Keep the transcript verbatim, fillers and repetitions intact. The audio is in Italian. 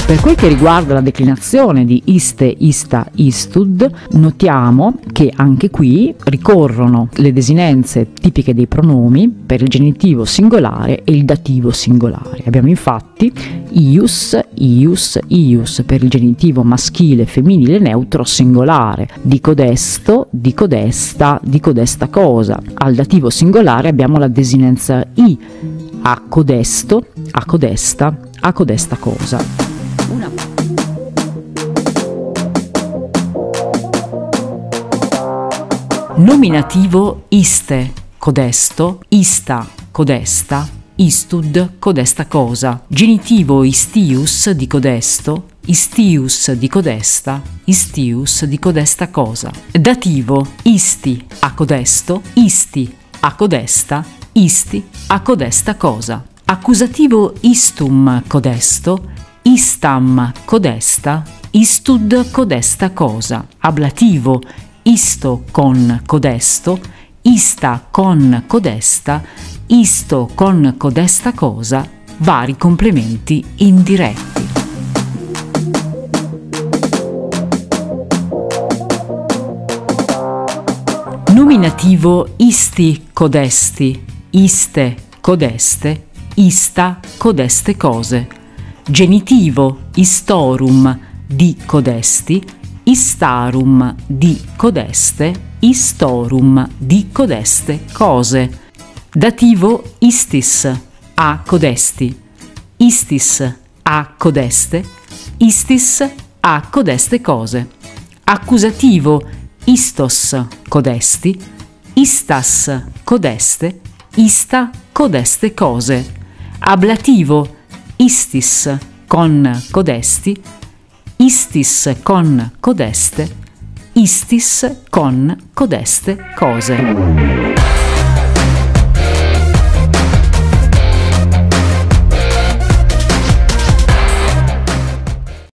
Per quel che riguarda la declinazione di iste, ista, istud, notiamo che anche qui ricorrono le desinenze tipiche dei pronomi per il genitivo singolare e il dativo singolare. Abbiamo infatti ius, ius, ius per il genitivo maschile, femminile, neutro, singolare, di codesto, di codesta, di codesta cosa. Al dativo singolare abbiamo la desinenza i, a codesto, a codesta, a codesta cosa. Una... Nominativo iste, codesto, ista, codesta, istud, codesta cosa. Genitivo istius di codesto, istius di codesta, istius di codesta cosa. Dativo isti a codesto, isti a codesta, isti a codesta cosa. Accusativo istum codesto, istam codesta, istud codesta cosa. Ablativo isto con codesto, ista con codesta, isto con codesta cosa, vari complementi indiretti. Nominativo isti codesti, iste codeste, ista codeste cose. Genitivo istorum di codesti, istarum di codeste, istorum di codeste cose. Dativo istis a codesti, istis a codeste, istis a codeste cose. Accusativo istos codesti, istas codeste, ista codeste cose. Ablativo istis con codesti, istis con codeste, istis con codeste cose.